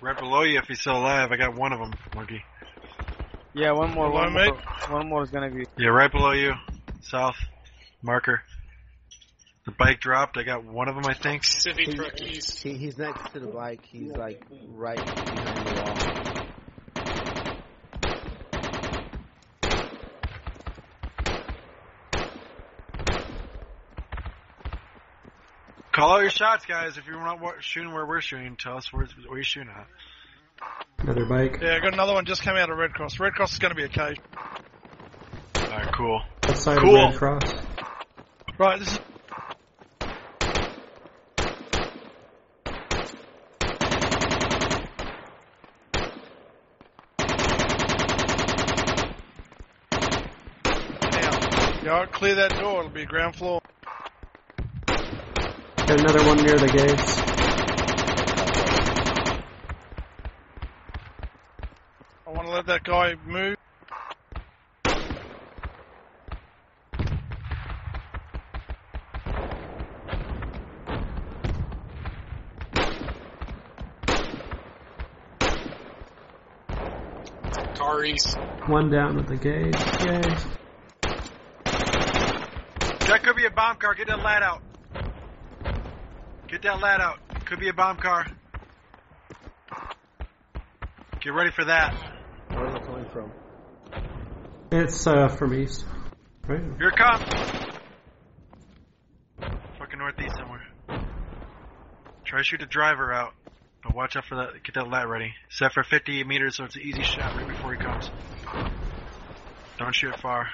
Right below you if he's still alive. I got one of them, Monkey. Yeah, one more. Mate. One more is gonna be. Yeah, right below you. South. Marker. The bike dropped. I got one of them, I think. Civic truck east. He's next to the bike. He's like right behind the wall. Call out your shots, guys. If you're not shooting where we're shooting, tell us where you're shooting at. Another bike. Yeah, I got another one just came out of Red Cross. Red Cross is going to be okay. Alright, cool. Outside Cool. of Red Cross. Right, this is... Now, yeah, clear that door. It'll be ground floor. Got another one near the gates. I want to let that guy move. Car east. One down at the gate. Yay. That could be a bomb car. Get that lad out. Get that lad out. Could be a bomb car. Get ready for that. Where's it coming from? It's from east. Right? Here it comes. Fucking northeast somewhere. Try to shoot the driver out. But watch out for that. Get that lat ready. Set for 50 meters so it's an easy shot right before he comes. Don't shoot far.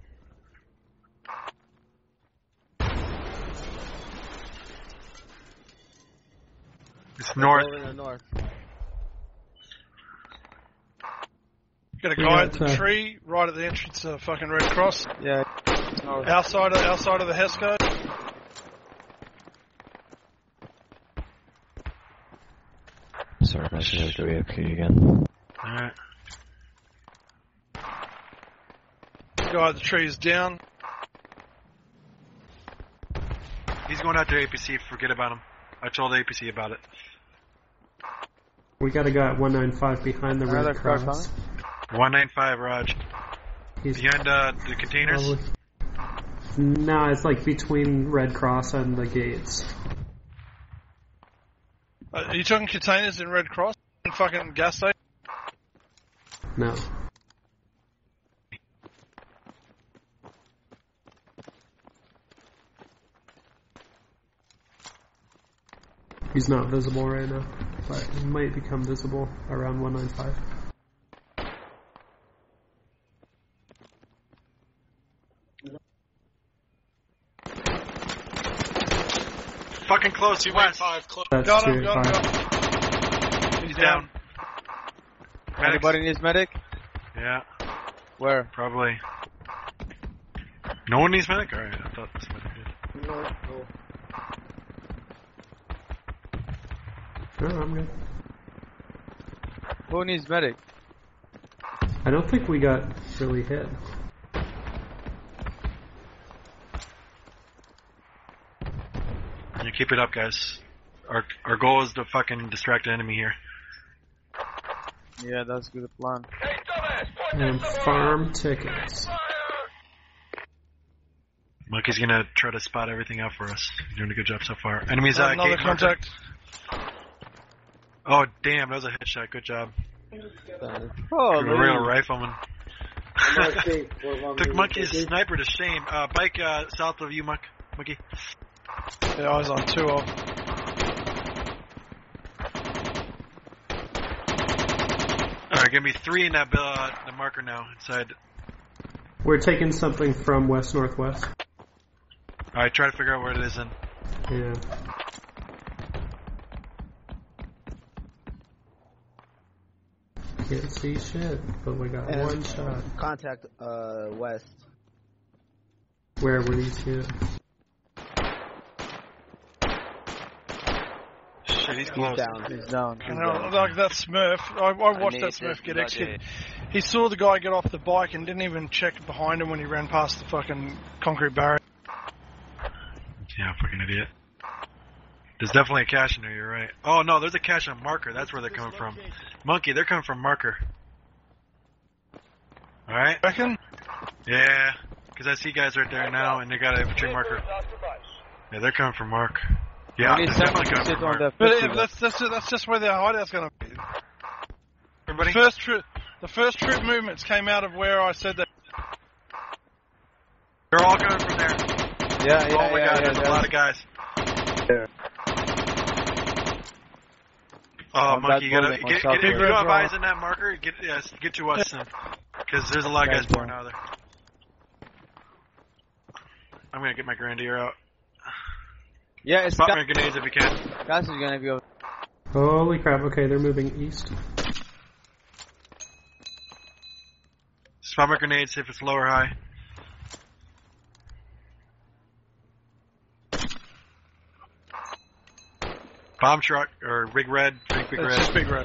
It's north. North. Got a guy at the tree right at the entrance of fucking Red Cross. Yeah. Outside of the HESCO. Sorry, I should have to AFK again. Alright. Guy at the tree is down. He's going out to APC. Forget about him. I told APC about it. We got a guy at 195 behind the Red Cross. 195, Raj. He's behind the containers? probably... No, it's like between Red Cross and the gates. Are you talking containers in Red Cross? Fucking gas station? No. He's not visible right now, but he might become visible around 195. Fucking close, you went. 2.5 close. That's Got him. 285. He's Down. Anybody needs medic? Yeah, Where? probably. No one needs medic? Alright, I thought this medic did. No. No, I'm good. Who needs medic? I don't think we got really hit. You keep it up, guys. Our goal is to fucking distract the enemy here. Yeah, that's a good plan. And farm tickets. Monkey's gonna try to spot everything out for us. You're doing a good job so far. Enemies Another gate contact. Oh damn, that was a headshot. Good job. Oh, You're a real rifleman. Monkey. Took Monkey's sniper to shame. Bike south of you, Monkey. Yeah, I was on 2 of. Alright, give me 3 in that the marker now inside. We're taking something from west-northwest. Alright, try to figure out where it is then. Yeah. Can't see shit, but we got And one shot. Contact west. Where were these two? Shit, he's close. He's down. You know, like that Smurf. I watched that Smurf get executed. He saw the guy get off the bike and didn't even check behind him when he ran past the fucking concrete barrier. Yeah, fucking idiot. There's definitely a cache in there, you're right. Oh no, there's a cache on Marker, that's where they're coming from. Monkey, they're coming from Marker. Alright? Reckon? Yeah, because I see guys right there now, and they got an infantry marker. Yeah, they're coming from Mark. Yeah, We they're need someone definitely to coming sit from on Mark. the But 50 yeah, that's just where their hideout's going to be. Everybody? The first troop movements came out of where I said that. They're all coming from there. Yeah, Oh my god, there's a lot of guys. Oh, On Monkey, you that gotta, building, on if South you Road. have eyes on that marker, get to us then. Because there's a lot of guys pouring out of there. I'm gonna get my grenadier out. Yeah, it's Spot my grenades if you can. Gas is gonna be over. Holy crap, okay, they're moving east. Spot my grenades, see if it's low or high. Bomb truck, or Big Red, Big It's Red. just Big Red.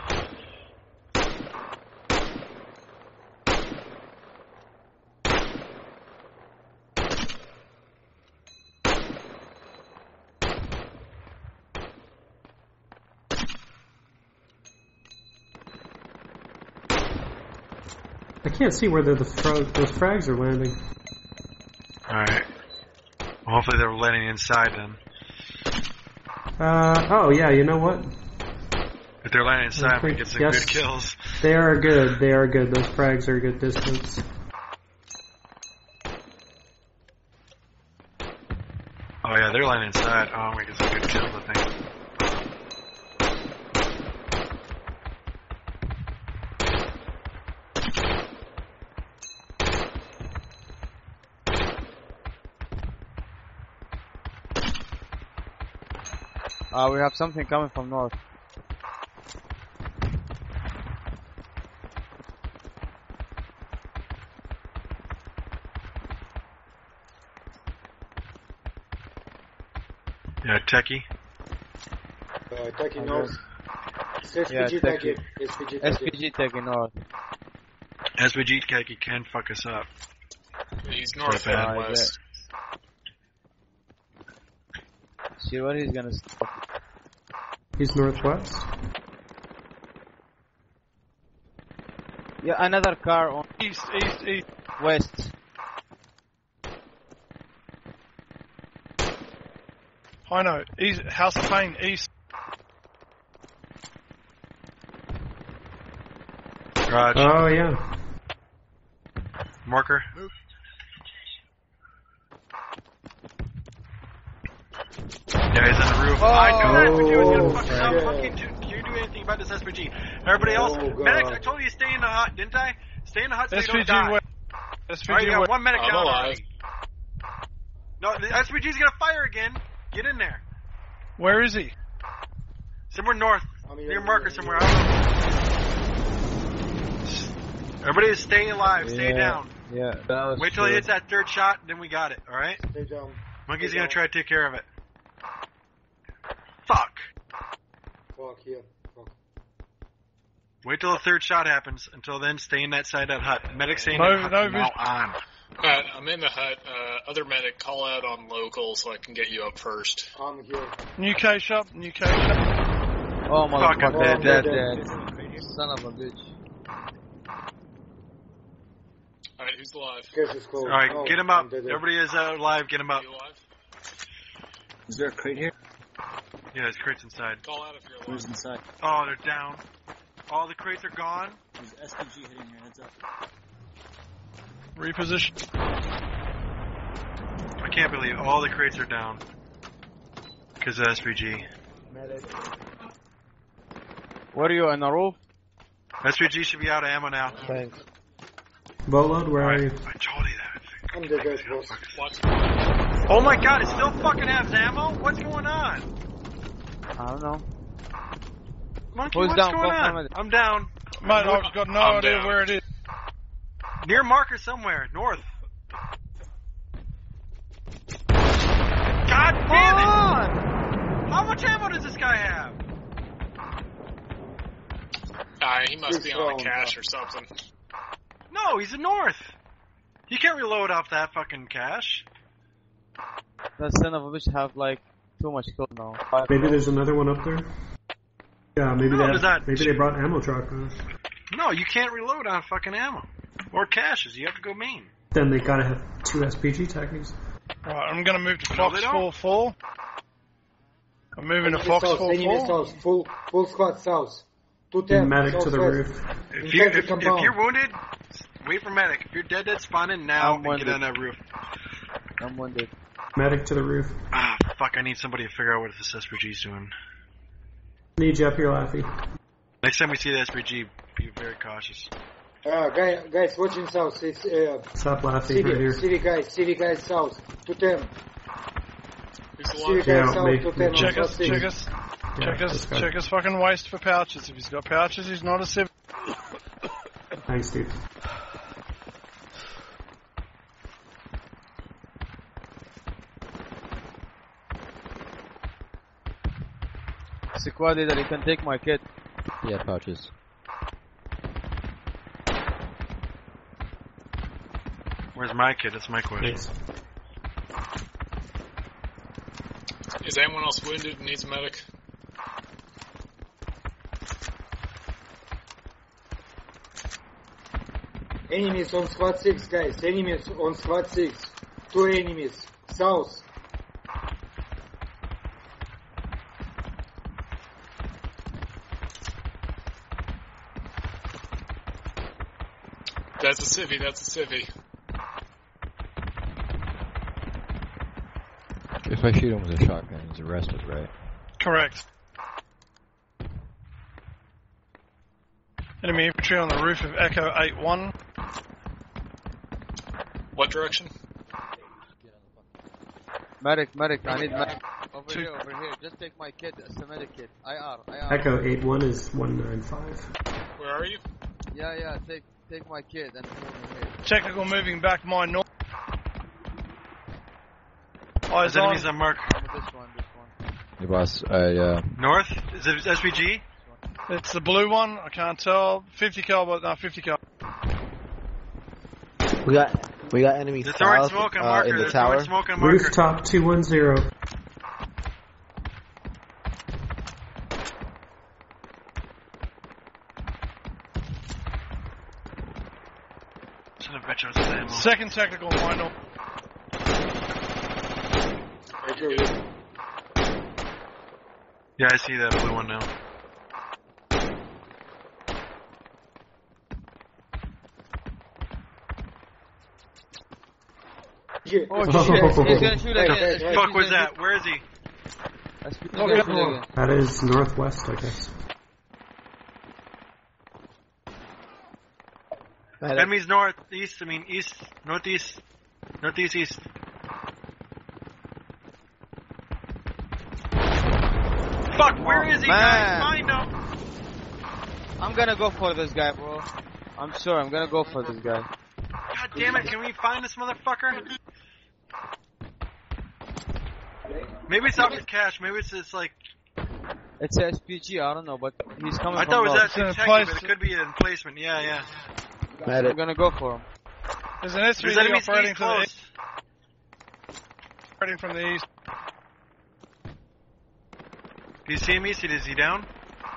I can't see where those frags are landing. Alright. Well, hopefully they're landing inside then. Oh yeah, you know what? If they're landing inside, we get some Yes. good kills. They are good, those frags are a good distance. Oh yeah, they're landing inside. Oh, we get some good kills, I think. We have something coming from north. Yeah, Techie. Techie north. It's Yeah, SPG Techie. Techie. SPG Techie. SPG taking north. SVG Techie can fuck us up. He's north bad. and west. See what he's gonna stop. He's northwest. Yeah, another car on East. west. Hino. East. House of Pain. East. Raj, Oh yeah. marker. Yeah, he's on the roof. I knew SPG was gonna fuck us up. shit. Monkey, can you do anything about this SPG? Everybody else, Oh, God. medics, I told you to stay in the hut, didn't I? Stay in the hut so you don't SPG die. west. Alright, SPG you got west. one medic I'm down alive. already. No, the SPG's gonna fire again. Get in there. Where is he? Somewhere north. I'm here, Near I'm marker here, somewhere. I don't know. Everybody is staying alive. Stay Yeah. down. Yeah, that was Wait till he hits that third shot, then we got it, alright? Stay down. Monkey's Stay gonna down. try to take care of it. Fuck. Fuck here. Fuck. Wait till the third shot happens. Until then, stay in that side of that hut. Medic stay in No- that hut no from now on. Alright, I'm in the hut. Other medic, call out on local so I can get you up first. I'm here. New K shop. New K shop. Oh motherfucker, Fuck. dead. Son of a bitch. Alright, who's alive? Case is closed. Alright, Oh, get him up. I'm dead. Everybody is alive. Get him up. You alive? Is there a crate here? Yeah, there's crates inside. Call out if you're alive. Who's inside? Oh, they're down. All the crates are gone. There's SPG hitting your heads up. Reposition. I can't believe all the crates are down. Because of SVG. Where are you, on the roof? SVG should be out of ammo now. Thanks. Boatload, where are you? I told you that. I'm dead, guys, boss. Watch. Oh my god, it still fucking has ammo? What's going on? I don't know. Monkey, Who's what's down? going Call on? somebody. I'm down. Mate, I've got no I'm idea down. where it is. Near marker somewhere, north. God damn it! How much ammo does this guy have? He must be on a cache or something. No, he's in north. You can't reload off that fucking cache. That son of a bitch have like Too much kill now. Maybe there's another one up there. Yeah, maybe No, there's not. maybe they brought ammo truck. No, you can't reload on fucking ammo. Or caches. You have to go main. Then they gotta have 2 SPG techniques. Right, I'm gonna move to No, Fox they don't. 4-4. I'm moving to Enemy Fox south, enemy 4-4. south, full squad south. 210, Medic to the southwest. roof. If Inside the compound. you're wounded, wait for medic. If you're dead, spawn in now I'm and get wounded. on that roof. I'm wounded. Medic to the roof. Ah, fuck, I need somebody to figure out what this SPG's doing. Need you up here, Laffy. Next time we see the SPG, be very cautious. Guys, watching south. It's Stop Laffy right here. city guys south. 210. Who's the City one? Yeah, guys south. me. 210. Check on us, south check six. us. Yeah, Check his fucking waist for pouches. If he's got pouches, he's not a civ. Thanks, dude. Squad leader, you can take my kit. Yeah, pouches. Where's my kid? That's my question. Thanks. Is anyone else wounded and needs a medic? Enemies on squad 6, guys. Enemies on squad 6. 2 enemies. South. That's a civvy, that's a civvy. If I shoot him with a shotgun, he's arrested, right? Correct. Enemy infantry on the roof of Echo 8-1. What direction? Medic, I need medic. Over here. Just take my kit. It's a medic kit. IR. Echo 8-1 is 195. Where are you? Yeah, take my kit and move over here. Technical moving back my north. Eyes There's on. enemies on mark. This one. Hey, boss, North? Is it SPG? It's the blue one. I can't tell. 50 caliber. No, 50 caliber. We got enemies There's throwing south smoke on marker. in the There's tower. throwing smoke on marker. Rooftop 210. Son of a bitch, I was ammo. Second technical minor. Yeah, I see that blue one now. Here. Oh shit! He's gonna shoot again. Hey, Fuck was that? Where is he? He's gonna shoot again. That is northwest, I guess. Enemies northeast, east, northeast, east. Fuck, where is he, man. guys? Find him! I'm gonna go for this guy, bro. I'm sure I'm gonna go for this guy. God damn it, can we find this motherfucker? Maybe it's out for cash, maybe it's just like... It's a SPG, I don't know, but he's coming I from thought it was north. that It's in techie, place. but it could be an emplacement, yeah. Medic. I'm gonna go for him. There's an There's SVD enemies operating east to the close. east. Operating from the east. Do you see him east? Is he down?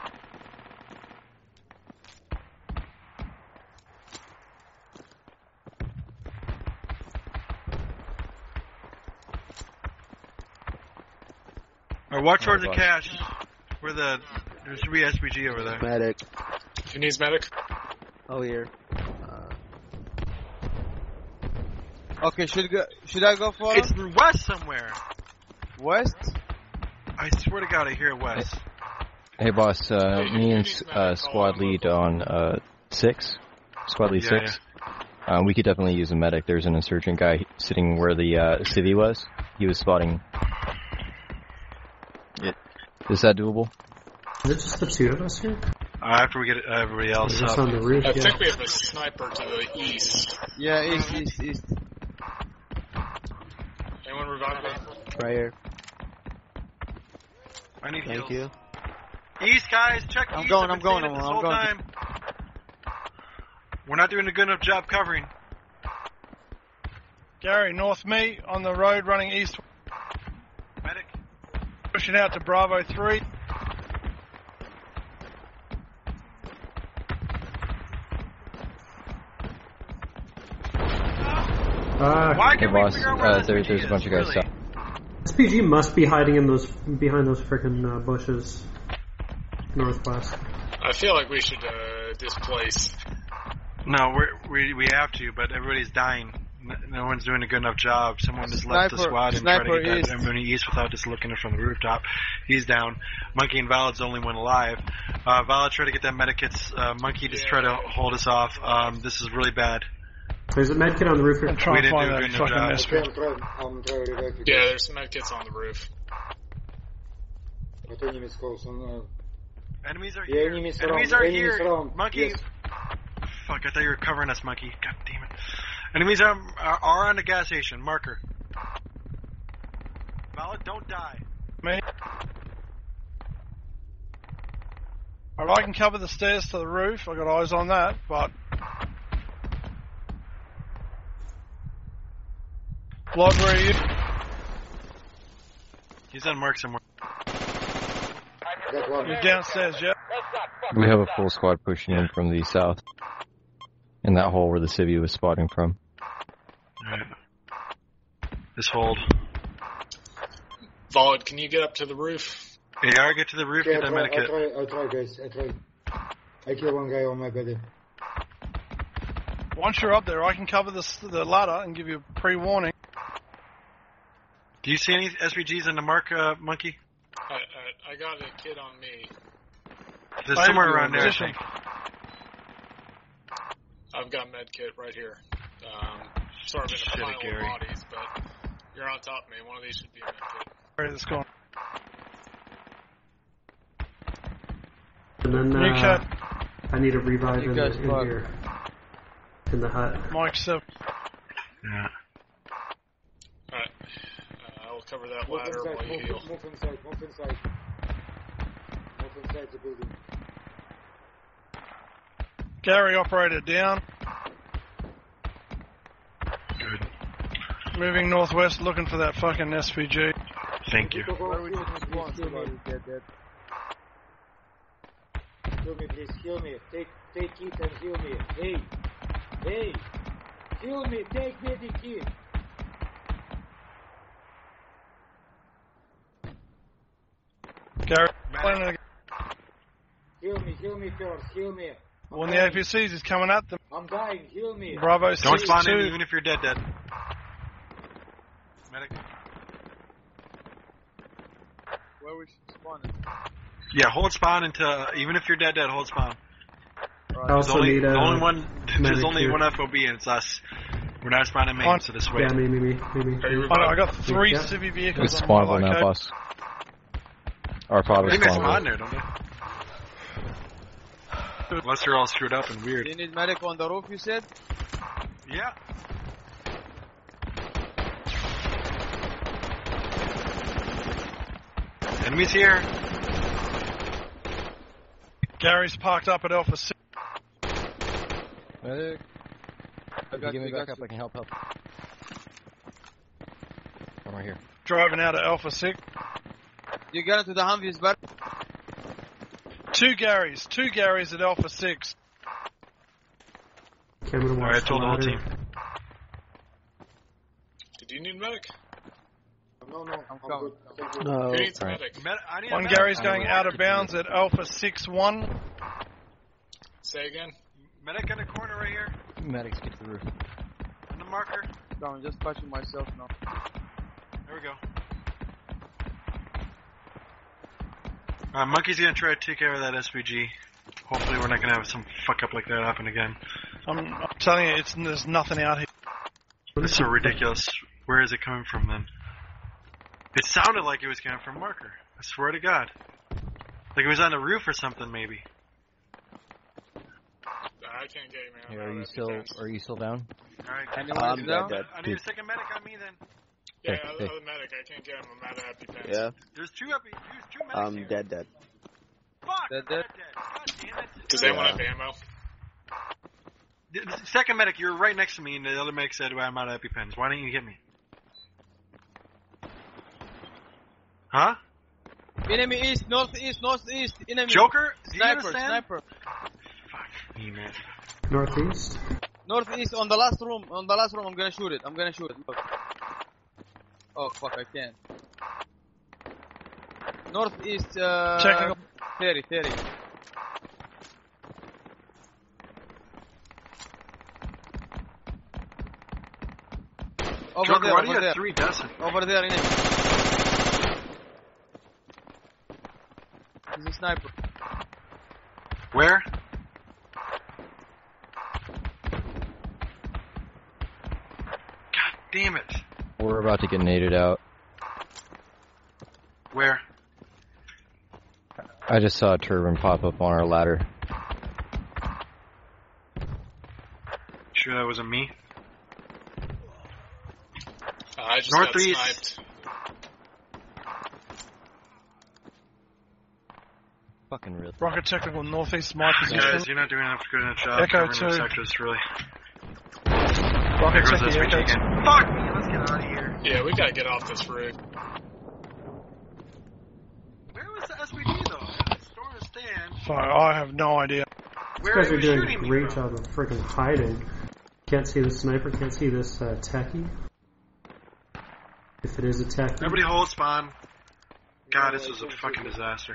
Alright, watch towards the cache. Where there should be SPG over there. Medic. Who needs medic? Oh, here. Okay, should I go for It's him? west somewhere. West? I swear to God, I hear it west. Hey, boss, me and squad lead on 6. Squad lead 6. We could definitely use a medic. There's an insurgent guy sitting where the civvy was. He was spotting. Is that doable? Is it just the 2 of us here? After we get everybody else Just up. on the roof, I yeah. think we have a sniper to the east. Yeah, east. Anyone revive me? Right here. I need Thank heals. you. East, guys, check I'm east. going, I've I'm been going, saying it this I'm whole going. time. We're not doing a good enough job covering. Gary, north me on the road running east. Medic. Pushing out to Bravo 3. Why Hey can't we boss, figure out where there's a bunch of guys south. SPG must be hiding in behind those frickin' bushes northwest. I feel like we should displace. No, we have to, but everybody's dying. No one's doing a good enough job. Someone just left the squad and tried to get that everybody east without just looking from the rooftop. He's down. Monkey and Valid's the only one alive. Valid tried to get that medikits. Monkey just tried to hold us off. This is really bad. There's a medkit on the roof here. I'm trying We to didn't find do a that good fucking job. mystery. I'm trying to revive you. Yeah, there's some medkits on the roof. But enemies close on. Enemies are Yeah, here. enemies Enemies around, are enemies here. around. Monkey. Yes. Fuck, I thought you were covering us, Monkey. God damn it. Enemies are on the gas station. Marker. Valid, don't die. Me. Alright, I can cover the stairs to the roof. I got eyes on that, but Blood, where are you? He's on mark somewhere. That one. You're downstairs, yeah? We have a full squad pushing in from the south. In that hole where the civvy was spotting from. Alright. Just hold. Valid, can you get up to the roof? AR, get to the roof, Okay, get that medikit. I try, guys. I kill one guy on my body. Once you're up there, I can cover the ladder and give you a pre-warning. Do you see any SVGs on the mark, Monkey? I got a kid on me. There's somewhere around there, I think. I've got medkit right here. Sort of in a Shit, pile Gary. of bodies, but you're on top of me. One of these should be a medkit. Where is this going? And then You cut. I need a revive You in guys fuck. here. In the hut. Mike 7. Yeah. Alright. I'll cover that Move ladder inside, while you heal. move inside. Move inside the building. Gary, operator down. Good. Moving northwest, looking for that fucking SVG. Thank you. Where we taking response? Somebody's dead. Heal me, please. Heal me. Take it and heal me. Hey. Heal me. Take medic kit. Gary, Heal me first. Heal me. when the APCs is coming at them. I'm dying. Heal me. Bravo Don't spawn in 6-2. even if you're dead. Medic. Where we should spawn? Yeah, hold spawn until, even if you're dead, hold spawn. I also need There's medic only here. one FOB and it's us. We're not spawning main, so this way. Yeah, maybe. Are you I revived? got 3 Yeah. civvy It's vehicles on my spawnable now, location. boss. Our father's They may spawn spawnable. there, don't they? Unless they're all screwed up and weird. You need medic on the roof, you said? Yeah. Enemies here. Gary's parked up at Alpha 6. Medic. got Give me you, back got up, I can help. I'm right here. Driving out of Alpha 6. You got into the Humvees, but 2 Garys at Alpha 6. Camera watch Alright, I told the whole ladder. team. Did you need medic? No, I'm coming. good. Thank you. No. Who needs Alright. medic? I need a One medic. Gary's going out of bounds at Alpha 6-1. Say again? Medic in the corner right here. Medics, get to the roof. On the marker. I'm just touching myself now. There we go. Monkey's gonna try to take care of that SVG. Hopefully we're not gonna have some fuck up like that happen again. I'm telling you, there's nothing out here. It's so ridiculous. Where is it coming from then? It sounded like it was coming from marker. I swear to God. Like it was on the roof or something maybe. I can't get you, man. Hey, I'm out of are you still down? Alright. Anyone down? I need a second medic on me then. Yeah, Hey. other medic. I can't get him. I'm out of happy pants. Yeah. There's two medics here. Dead. Fuck! Dead. Dead. God damn it. Does anyone have ammo? The second medic, you're right next to me, and the other medic said, well, I'm out of EpiPens. Why didn't you get me? Huh? Enemy east, northeast, northeast. Enemy. Joker, do you Sniper, understand? sniper. Fuck me, man. Northeast. Northeast on the last room. On the last room, I'm gonna shoot it. Look. Oh fuck, I can't. Northeast. Technical. 30. Joker, why do you have 3 deaths? Over there, enemy. He's a sniper. Where? God damn it. We're about to get naded out. Where? I just saw a turbine pop up on our ladder. Sure that wasn't me? I just Northeast. got sniped. Fucking real. Rocket technical northeast, my position. Guys, you're not doing enough good enough job Echo covering 2. those sectors, really. Rocket There goes technical SPG echo. again. Fuck me, let's get out of here. Yeah, we gotta get off this route. Where was the SPG, though? I don't understand. So I have no idea. These Where guys are are you doing shooting a me great from? job of freaking hiding. Can't see the sniper, can't see this techie. If it is a techie. Everybody hold spawn. God, this was a fucking disaster.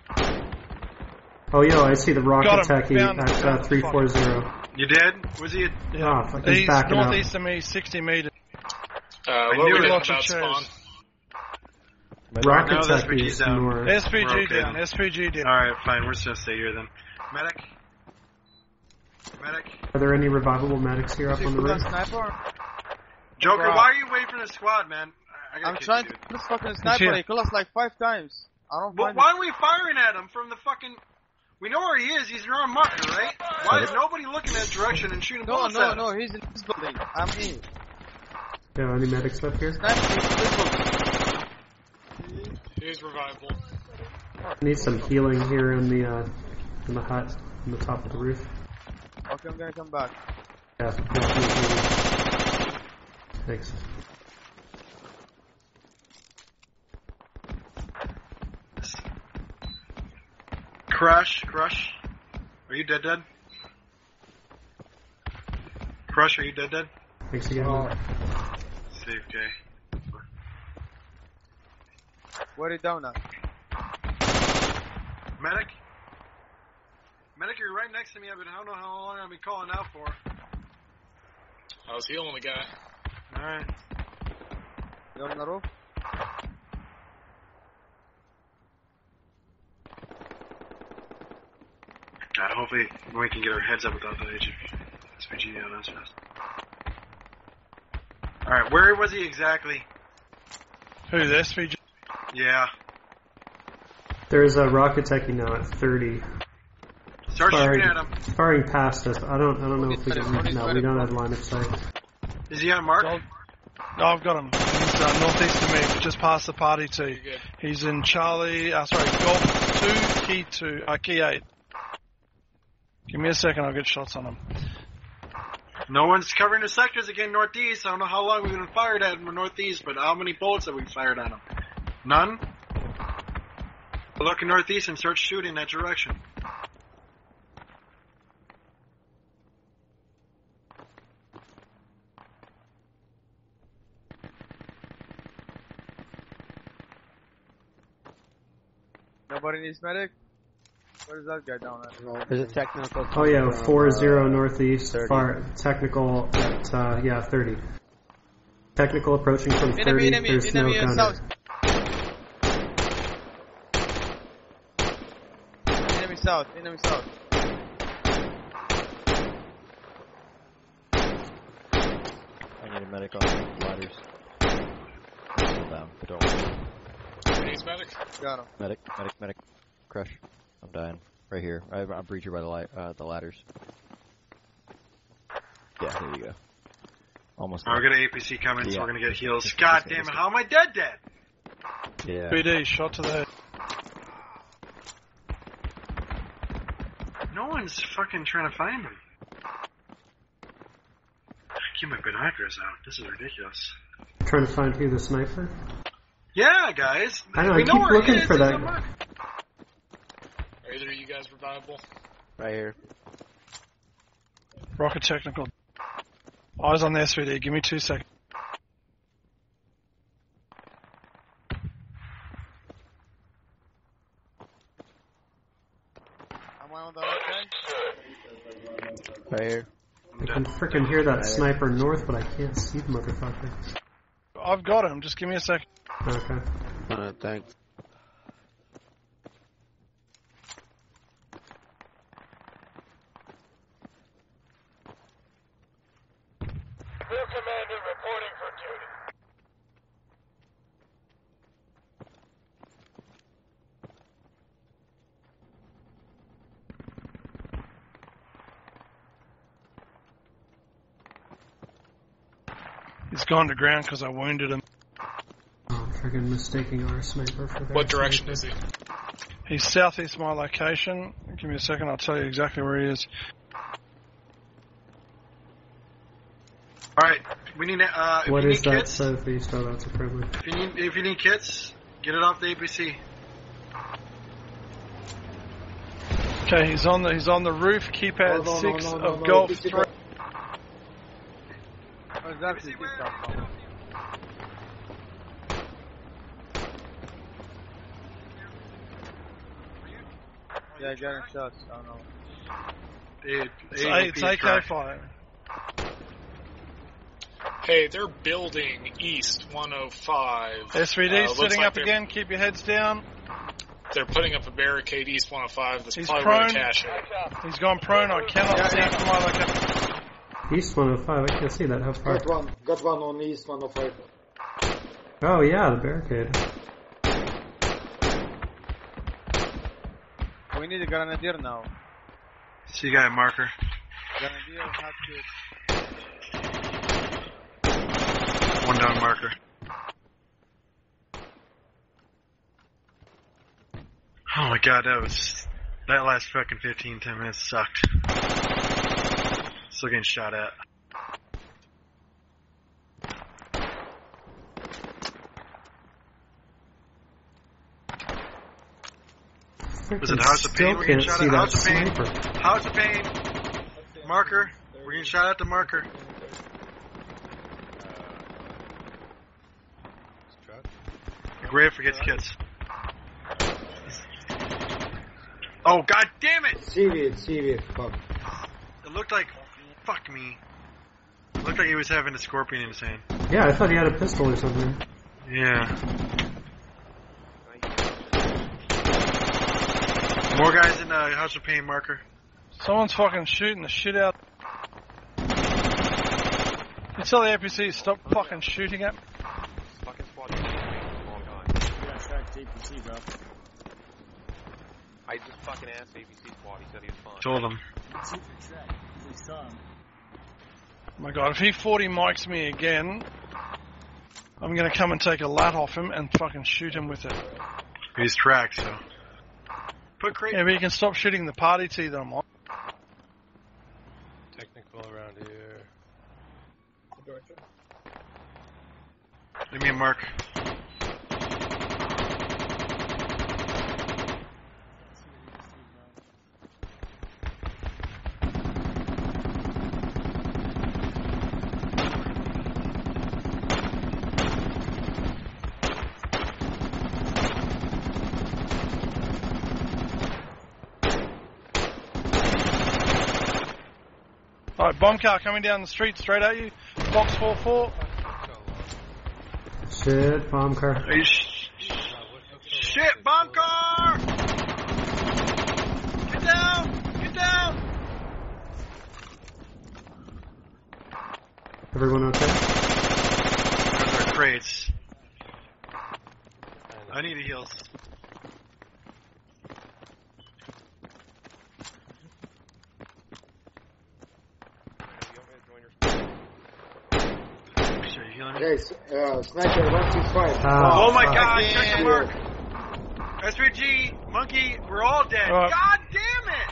Oh, yo, I see the rocket Got him. techie Found him. at 340. You did? Was he a... Yeah. Ah, fuck, he's He's backing up. northeast of me, 60 meters. What knew were we it. doing Lots of about chairs. spawn? Rocket No, the techie SPG's is down. more. SPG We're okay down, then. SPG down. Alright, fine, we're just gonna stay here then. Medic? Medic? Are there any revivable medics here up on the roof? Sniper. Joker, Bro. why are you waiting for the squad, man? I gotta I'm kick trying you, to dude. kill this fucking sniper. here. He killed us like 5 times. I don't But find why are we firing at him from the fucking... We know where he is, he's around Mucker, right? Why is nobody looking that direction and shooting No, bullets at him? no, he's in this building. I'm here. Yeah, any medics up here? Sniper, he's in this building. Here's revivable. Need some healing here in the hut, on the top of the roof. Okay, I'm gonna come back. Yeah, thanks. Crush. Are you dead? Crush, are you dead? Thanks again. Save K. Where it down at? Medic? Medic, you're right next to me, but I don't know how long I've been calling out for. I was healing the guy. Alright. You're on the roof? God, hopefully we can get our heads up without the SPG down as fast. Alright, where was he exactly? Who, the SPG? Yeah. There's a rocket techie now at 30. Start shooting at him. Firing past us, but I don't know if we can. No, we don't have line of sight. Is he on mark? No, I've got him. He's northeast of me, just past the party too. Good. He's in Charlie, Golf 2, Key 2, Key 8. Give me a second, I'll get shots on him. No one's covering the sectors again northeast. I don't know how long we've been fired at him northeast, but how many bullets have we fired at him? None? Look in northeast and start shooting that direction. Nobody needs medic? Where's that guy down at? There's a technical. Oh yeah, 40 northeast, 30. far technical at 30. Technical approaching from 30. There's no enemy gunner. south. Enemy south. I need a medic on the ladders. Hold down, but don't worry. He's medic. Got him. Medic. Crush. I'm dying. Right here. I'm breacher by the ladders. Yeah, there you go. Almost We're there. gonna APC coming, so Yeah. we're gonna get heals. Just- God just- damn it, just- how am I dead? Yeah. BD, shot to the head. No one's fucking trying to find him. Keep my binoculars out. This is ridiculous. Trying to find who the sniper? Yeah, guys. I know, We I know keep where looking he is. for He's that on guy. mark. Are either of you guys revivable? Right here. Rocket technical. Eyes on the SVD. Give me 2 seconds. Am I on the right side? Right here. I can frickin' hear that sniper north, but I can't see the motherfucker. I've got him. Just give me a second. Okay. Thanks. Field commander reporting for duty. He's gone to ground because I wounded him. Oh, I'm friggin' mistaking our sniper for that. What direction is he? He's southeast of my location. Give me a second. I'll tell you exactly where he is. Alright, we need, if What you is need that kits, southeast? Oh, that's a privilege. if you need kits, get it off the APC. Okay, he's on the roof. Keypad 6 of Golf 3. Oh, exactly. Yeah, getting shots. I don't know. It's AK fire. Hey, they're building East 105. SVD looks sitting like up again. Keep your heads down. They're putting up a barricade East 105. That's He's probably where prone. the cache is. He's gone prone. I cannot see from my location. East 105, I can't see that. How far? Got one on East 105. Oh, yeah, the barricade. We need a grenadier now. See you guy marker. Grenadier, hot kit. One down marker. Oh my god, that last fucking 10 minutes sucked. Still getting shot at. Was it House of Pain? Still We're getting can't shot see at that House of Pain. sniper. House of Pain. Marker. We're getting shot at the marker. Grave forgets kits. Oh god damn it! CV, fuck. It looked like, fuck me. It looked like he was having a scorpion in his hand. Yeah, I thought he had a pistol or something. Yeah. More guys in House of Pain marker. Someone's fucking shooting the shit out. You tell the APC stop fucking shooting at me. Fucking squad been shooting me for a long time. Yeah, track APC, bro. I just fucking asked ABC squad, he said he was fine. Told him. Super track. We saw him. Oh my god, if he 40 mics me again, I'm gonna come and take a lat off him and fucking shoot him with it. He's tracked, so. Put crate. Yeah, but you can stop shooting the party tee that I'm on. Technical around here. Give me a mark. Alright, bomb car coming down the street straight at you. Box 4-4. Shit, bomb car. Shit, bomb car! Get down! Get down! Everyone okay? Those are crates. I need heals. Guys, sniper 165. Oh my fuck. god, check the mark! SVG, monkey, we're all dead. God damn it!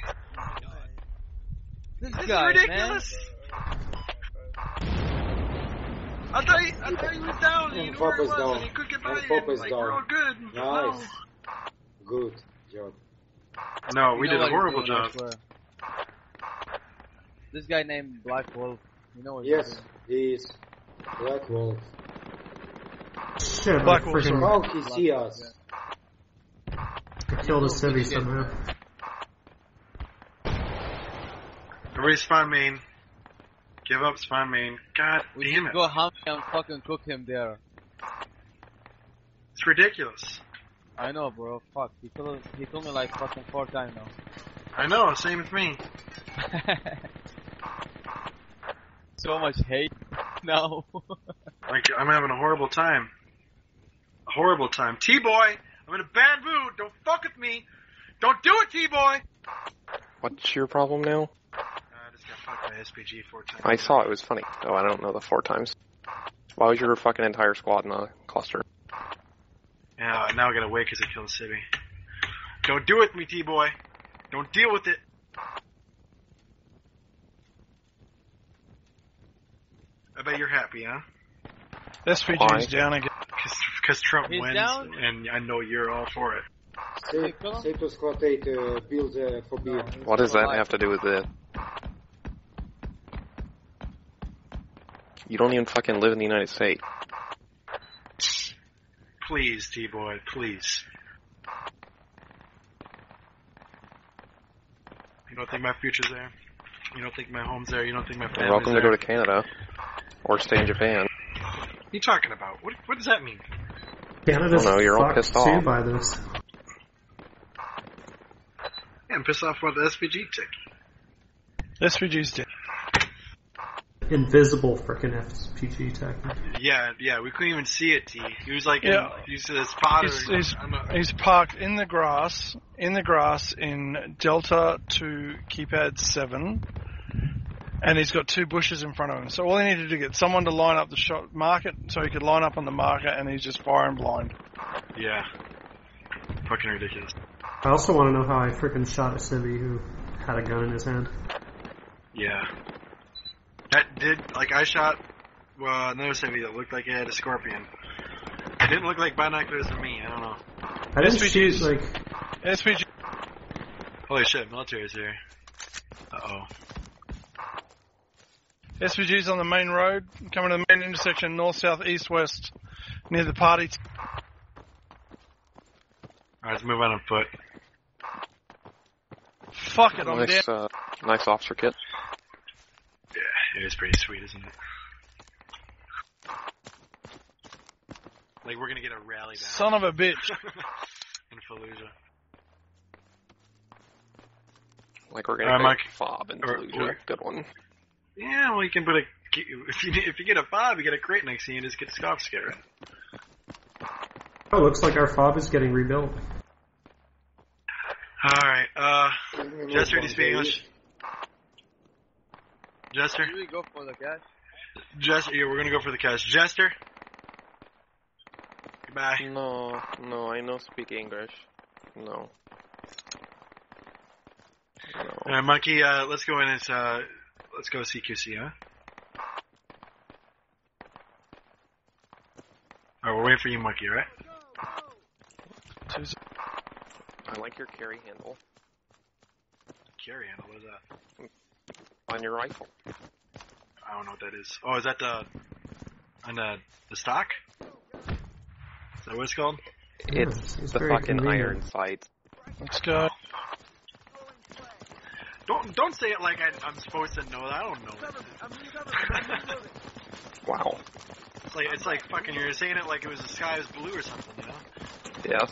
This is guy, ridiculous! I thought he was down. You And knew where he Pop is was, down. and he couldn't get by And you. Pop is Like, down. we're all good. Nice. Good job. No, we You know did a what he's horrible doing, I job. swear. This guy named Black Wolf. You know what Yes, he's doing. he is. Black Wolf. Shit, Black I Wolf's freaking How he see Wolf, us? I killed a civvy somehow. Everybody spawn main. Give up, spawn main. God We damn should it. go hunt and fucking cook him there. It's ridiculous. I know, bro. Fuck. He told me like fucking 4 times now. I know, same with me. So much hate now. Like, I'm having a horrible time. A horrible time. T-Boy, I'm in a bad mood. Don't fuck with me. Don't do it, T-Boy. What's your problem now? I just got fucked by SPG 4 times. I saw it was funny. Oh, I don't know the 4 times. Why was your fucking entire squad in a cluster? Yeah, now I gotta wait because I killed a civvy. Don't do it with me, T-Boy. Don't deal with it. I bet you're happy, huh? SPG's down again. Because Trump He's wins, down? and I know you're all for it. Say to Squad 8 build for beer. What does that have to do with it? You don't even fucking live in the United States. Please, T-Boy, please. You don't think my future's there? You don't think my home's there? You don't think my family's You're welcome there? to go to Canada. Or stay in Japan. What are you talking about? What does that mean? Canada's Oh, no, you're all fucked pissed too off. by this. Yeah, I'm pissed off about the SPG tick. SPG's dead. Invisible frickin' SPG tech. Yeah, we couldn't even see it, T. He was like, Yeah. he said a spotter. He's parked in the grass in Delta to keypad 7, and he's got 2 bushes in front of him. So all he needed to get someone to line up the shot market, so he could line up on the marker, and he's just firing blind. Yeah. Fucking ridiculous. I also want to know how I frickin' shot a civvy who had a gun in his hand. Yeah. That did, like, I shot another civvy that looked like it had a scorpion. It didn't look like binoculars to me, I don't know. I didn't shoot, like... SPG. Holy shit, military's here. Uh-oh. SPG's on the main road, coming to the main intersection, north, south, east, west, near the party. Alright, let's move on foot. Fuck it, I'm Nice, down. nice officer kit. Yeah, it is pretty sweet, isn't it? Like, we're gonna get a rally down. Son of a bitch. In Fallujah. Like we're gonna Mike. make FOB in Or- Fallujah. Good one. Yeah, well, you can put if you get a fob, you get a crate next to you and just get scoff scare. Oh, looks like our fob is getting rebuilt. Alright, Jester, do you speak English? Jester? Should we go for the cash? Jester, yeah, we're gonna go for the cash. Jester? Goodbye. No, I no speak English. No. Alright, Monkey, let's go in and, let's go CQC, huh? Alright, we're waiting for you, Monkey, right? I like your carry handle Carry handle, what is that? on your rifle. I don't know what that is. Oh, is that on the stock? Is that what it's called? It's it's the very fucking convenient. iron sights. Let's go. Don't say it like I'm supposed to know that. I don't know. Wow. It's like fucking you're saying it like it was the sky is blue or something, you know? Yes.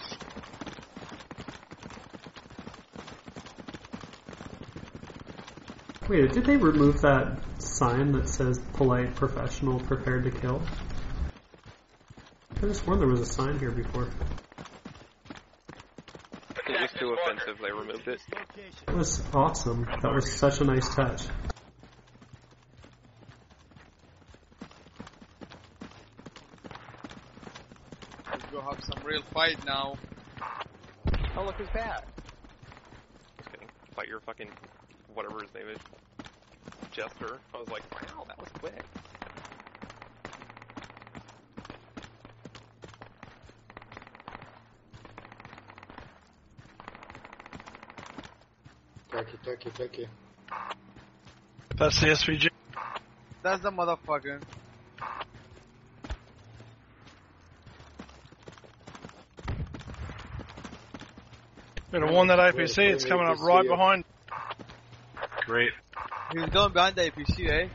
Wait, did they remove that sign that says polite, professional, prepared to kill? I could have sworn there was a sign here before. It was too offensive, they removed it. That was awesome. That was such a nice touch. Let's go have some real fight now. Oh, look who's back. Just kidding. Fight your fucking, whatever his name is, Jester. I was like, wow, that was quick. Taki. That's the SVG. That's the motherfucker. Better warn that APC, it's coming up right behind. Great. He's going behind the APC, eh?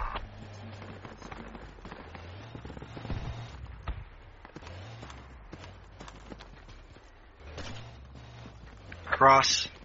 Cross.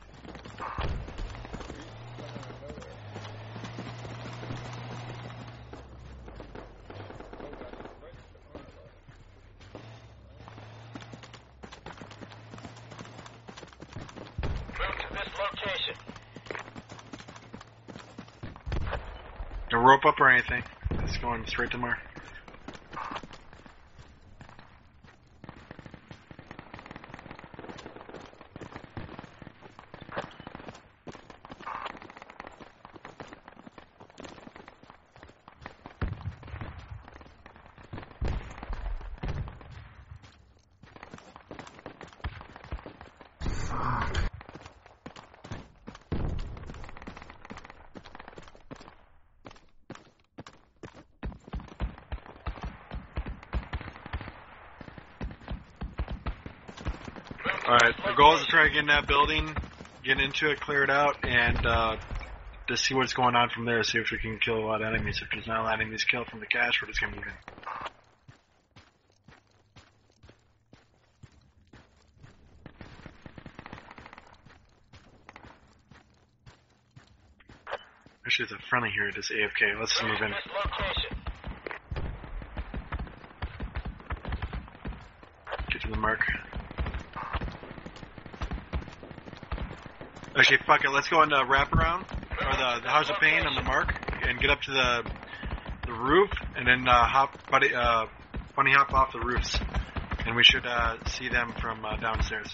Don't rope up or anything. It's going straight to Mark. Alright, the goal is to try to get in that building, get into it, clear it out, and just see what's going on from there, see if we can kill a lot of enemies. If there's not a lot of enemies killed from the cache, we're just going to move in. Actually, there's a friendly here, just AFK. Let's just move in. Get to the mark. Okay, fuck it. Let's go on the wraparound, or the House of Pain on the mark, and get up to the roof, and then bunny hop off the roofs, and we should see them from downstairs.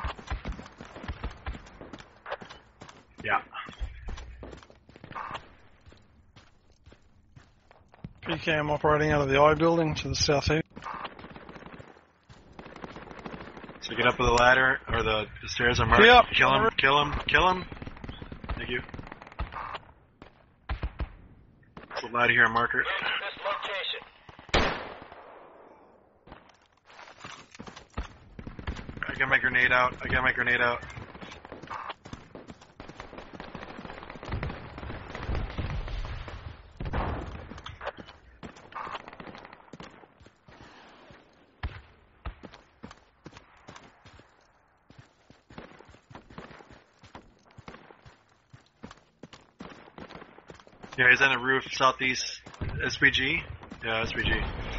Yeah. PKM operating out of the I building to the southeast. So get up with the ladder, or the stairs on mark. Yep. Kill him. Thank you. There's a ladder here on marker. I got my grenade out. Yeah, he's on the roof, southeast. SPG? Yeah, SPG.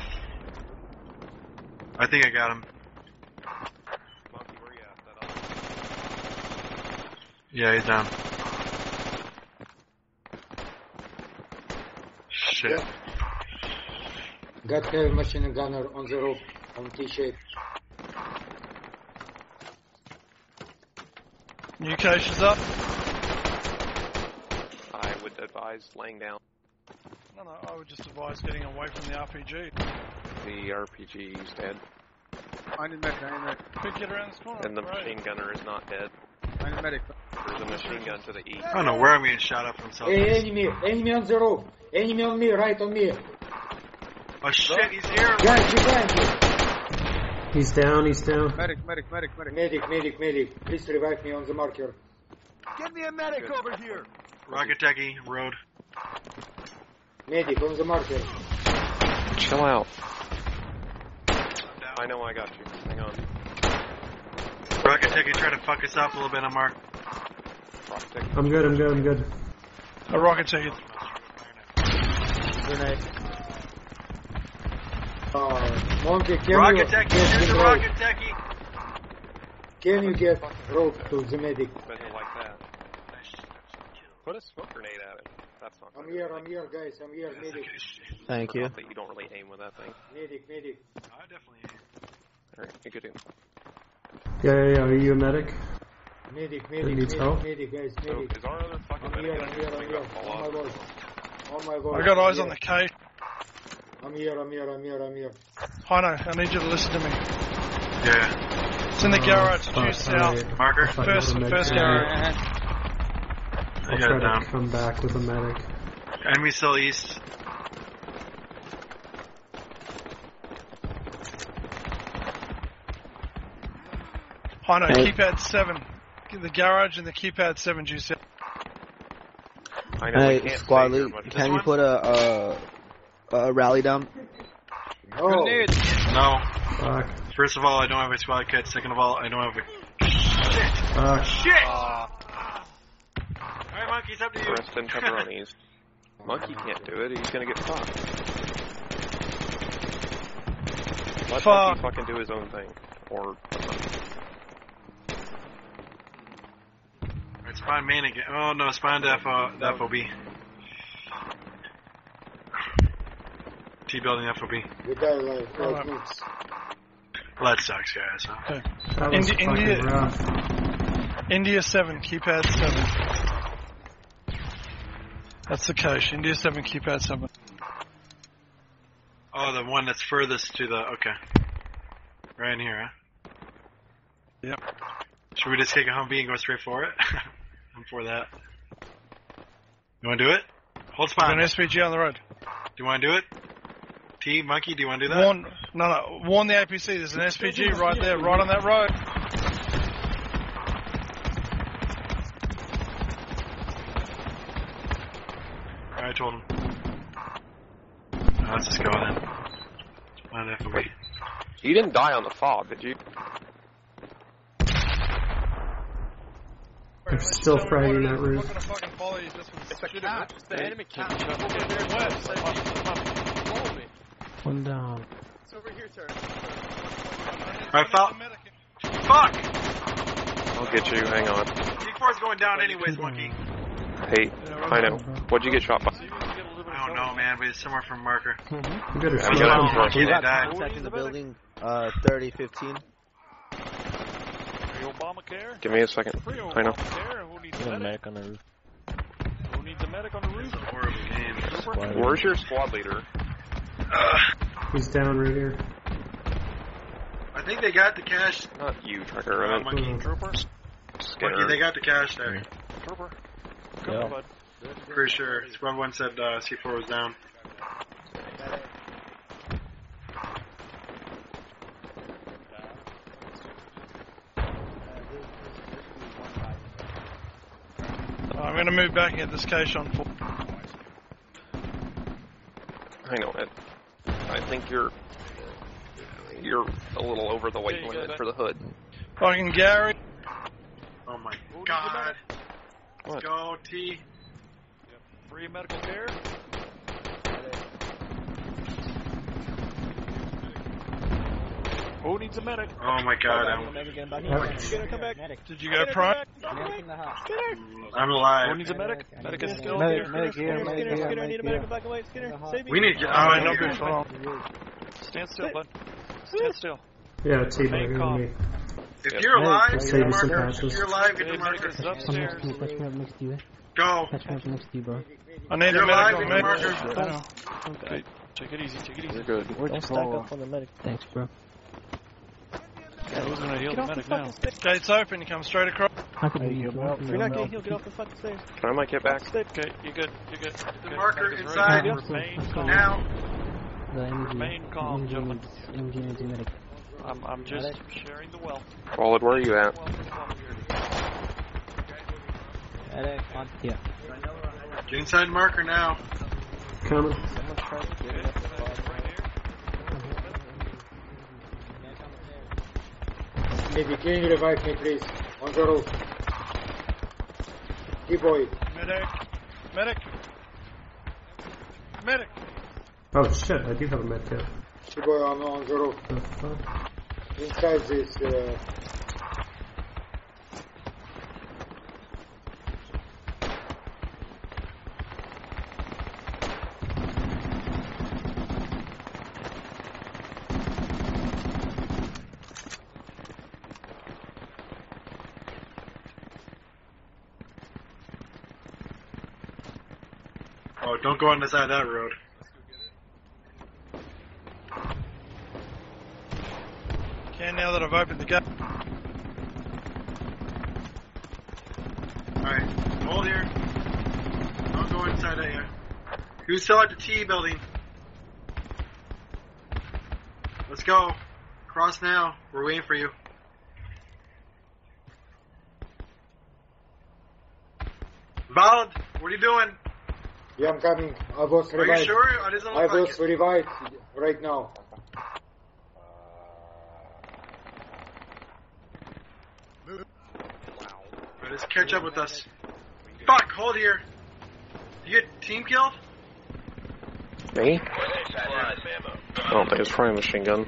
I think I got him. Monkey, where you at? Yeah, he's down. Shit. Yeah. Got heavy machine gunner on the roof, on T-shape. New cache is up. I would advise laying down. No, I would just advise getting away from the RPG. The RPG is dead. I need medic. Quick, get around this corner. And the machine gunner is not dead. I need medic. There's a machine gun to the east. I don't know where I'm getting shot up from south. Hey, enemy on the roof. Enemy on me, right on me. Oh shit, he's here! Guys, behind you. He's down. Medic. Medic. Please revive me on the marker. Get me a medic over here. Rocket Techie, road. Medic on the marker. Chill out. I know I got you. Hang on. Rocket Techie trying to fuck us up a little bit on mark. Rocket Techie. I'm good. A rocket ticket. Grenade. Monkey, can Rocket you Techie, get here's the the rope? Rocket Techie! Can you get rope to the medic? Better like that. Put a smoke grenade at it. That's not I'm here, guys. I'm here, medic. Thank you. But you don't really aim with that thing. Medic. I definitely am. Alright, you could do. Yeah. Are you a medic? Medic, needs help? guys, So, medic. is our other fucking I'm medic here. gonna fall On my off? voice. On my voice. I got eyes I'm on the cache. I'm here. Hino, I need you to listen to me. Yeah. It's in the garage, due south. Marker. First garage. I I'll got it try down. to come back with a medic. Enemy still east. Hino, keypad 7. The garage and the keypad 7 juice. I know we Hey, can't squad stay here lead, much. can you put a rally down? No. No. Fuck. First of all, I don't have a squad kit. Second of all, I don't have a... Fuck. Shit! Alright, Monkey, it's up to you. Rest in pepperonis. Monkey can't do it. He's gonna get fucked. Let Monkey fucking do his own thing. Or... Alright, spawn main again. Oh no, spawn to FOB. T-building FOB. We got like 5 minutes. Well, that sucks, guys. Huh? Okay. That was fucking rough. India 7, keypad 7. That's the cache. India 7, keypad 7. Oh, the one that's furthest to the... Okay. Right in here, huh? Yep. Should we just take a Humvee and go straight for it? I'm for that. You want to do it? Hold spawn. There's an SPG on the road. Do you want to do it? T, Monkey, do you want to do that? Warn the APC. There's an SPG right there, right on that road. I told him. Let's just go then. On FOB. You didn't die on the fob, did you? I'm still fragging that roof. It's a cat. It's the enemy cat. One down. It's over here, sir. I found... Fuck! I'll get you, hang on. C4's going down anyways, Monkey. Hey, I know. What'd you get shot by? I don't know, man, but it's somewhere from marker. You better Yeah, slow we got down. him. We got died. contact in the building, 3015. Obamacare? Give me a second. Free I know. Obamacare? Who needs a medic? on the roof. Who needs a medic on the roof? Horrible game. Where's your squad leader? He's down right here. I think they got the cash. Not you, Trucker. I meant Monkey. Trooper? Skinner. Monkey, they got the cash there. Trooper? Yeah. Bud. Pretty sure. Squad 1 said C4 was down. I'm going to move back and get this cache on full. I know it. I think you're a little over the weight limit for the hood. Fucking Gary. Oh my god. What? Let's go, T. Free medical care? Who needs a medic? Oh my god. Come back. Did you go prime? I'm alive. Who needs a medic? Medic is still Medic here. here, I need a medic back away. Skinner, save me. We need to get... Oh, Oh, no no, good for long. Stand still, bud. Stand still. Yeah, T-Bag Main on com. me. If you're alive, get Save the us some marker. patches. If you're alive, get the Hey, medic marker. is upstairs. Go. I need You're a medic alive, on get me. the marker. I know. Okay. Take it easy, take it easy. You're good. Don't stack up on the medic. Thanks, bro. Who's gonna heal the medic now? Gates open, you come straight across. If you're not getting healed, get off the fucking stairs. Can I might get back? Okay, you good, you good. The Good. marker Medic is inside. ready. Remain calm. Now. Remain calm, gentlemen. I'm just sharing the wealth. Wallet, where are you at? Get inside marker now. Coming. Maybe can you revive me, please? On the roof. T-boy. Medic. Medic. Medic. Oh shit, I do have a med kit. T-boy on the roof. The fuck? Inside this... Oh, don't go on the side of that road. Can now that I've opened the gate. Alright, hold here. I'll go inside at you. Who's still at the T building? Let's go. Cross now. We're waiting for you. Valid, what are you doing? Yeah, I'm coming. I was Are revived. you sure? It doesn't look like was revived right now. Alright, just catch up with us. Fuck, hold here. You get team killed? Me? I don't think it's probably a machine gun.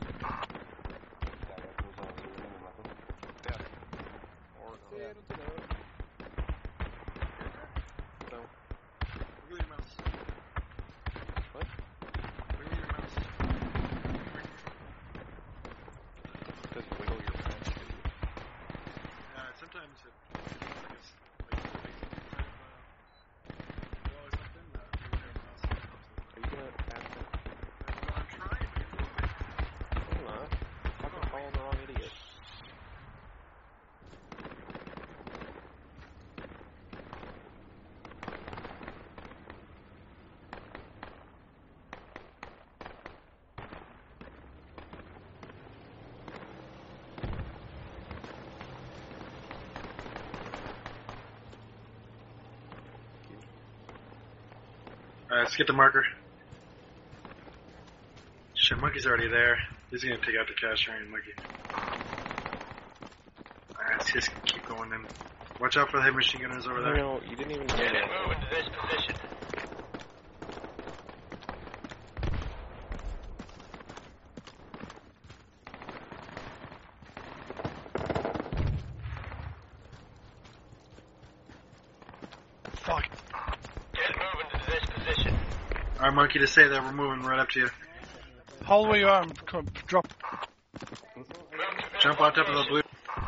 Wiggle your mouse. What? Wiggle your mouse. Just wiggle your mouse. Sometimes it like or something. Are you gonna pass it? I'm trying. I'm not. Fucking following the wrong idiot. Alright, let's get the marker. Shit, Monkey's already there. He's gonna take out the cash ring, Monkey. Alright, let's just keep going in. Watch out for the heavy machine gunners over there. No, you didn't even do that. Move into this position. Fuck. Get moving to this position. Alright, Monkey, to say that we're moving right up to you. Hold where you are and drop. Jump on top of the blue.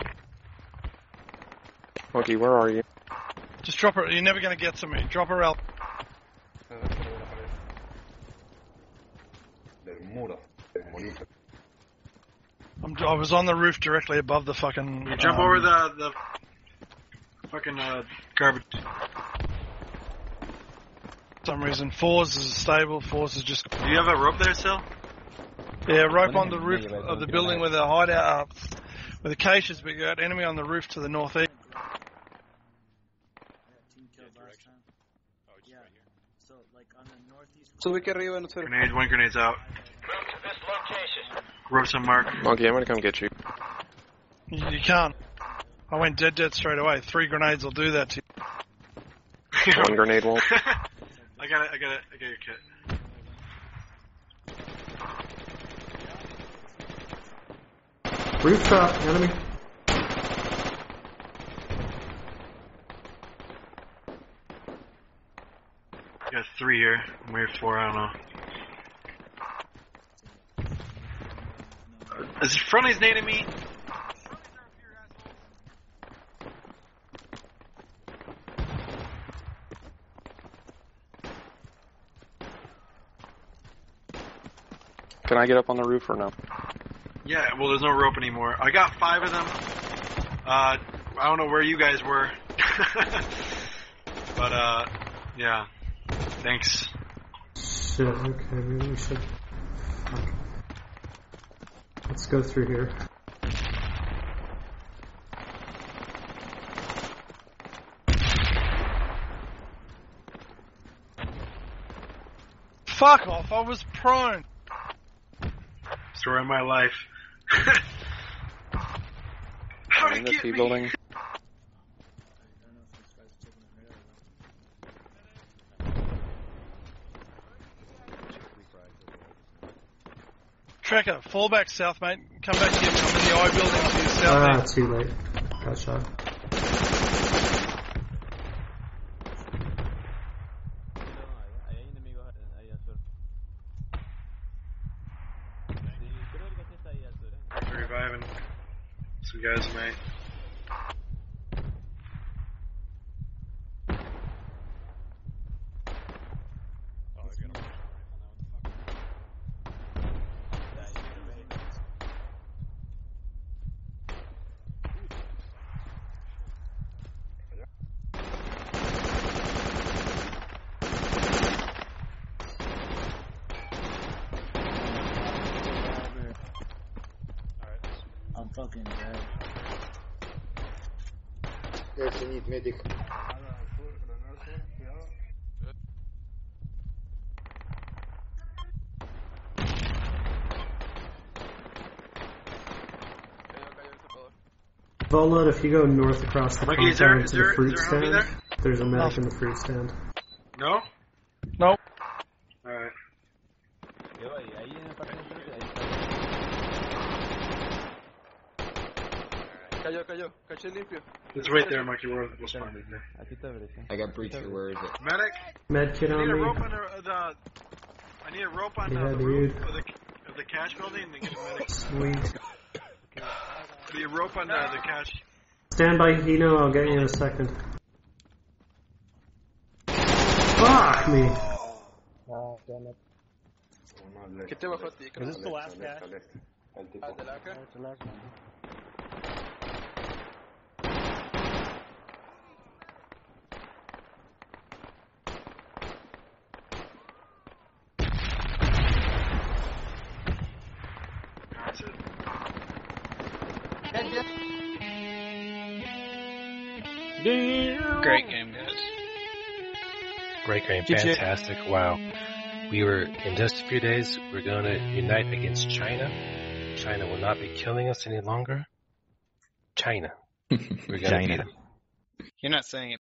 Monkey, where are you? Just drop her. You're never going to get to me. Drop her out. I was on the roof directly above the fucking... You jump over the fucking garbage. For some reason, fours is stable. Fours is just... Do you have a rope there still? Yeah, rope on the roof of the building where the hideout, where the cache is, but you got enemy on the roof to the northeast. Grenade, one grenade's out. Move to this location. Rope's on mark. Monkey, I'm gonna come get you. You can't. I went dead straight away. 3 grenades will do that to you. One grenade won't. I got your kit. Rooftop, enemy. Got 3 here. Maybe 4, I don't know. Is friendly's nading me? Can I get up on the roof or no? Yeah, well, there's no rope anymore. I got 5 of them. I don't know where you guys were. But, yeah. Thanks. Shit, okay, maybe we should... Fuck. Let's go through here. Fuck off, I was prone. Story of my life. How'd In it the get T me? building. Trekker, fall back south, mate. Come back here. I'm in the I building to your south. Too late. Got shot. We're reviving some guys, mate. fucking dead. Yes, I need medic. Volnut, if you go north across the Monkey, compound to the fruit is there a stand, homie there's a medic in the fruit stand. No? Nope. Alright. Cayó, caché limpio. Let's wait there, Monkey. We'll spawn it there. I got breacher. Where is it? Medic, Med kit I need a on rope me. on I need a rope on Yeah, the dude. roof of the cash building and get a medic. Sweet. I need a rope on the cash. Stand by, Hino. I'll get you in a second. Fuck me. Oh, damn it. ¿Qué te bajó a ti? Is this the last cache? ¿De la acá? That's it. Great game, guys. Great game, fantastic. Wow. We were, in just a few days, we're going to unite against China. China will not be killing us any longer. China. We're gonna China. be You're not saying it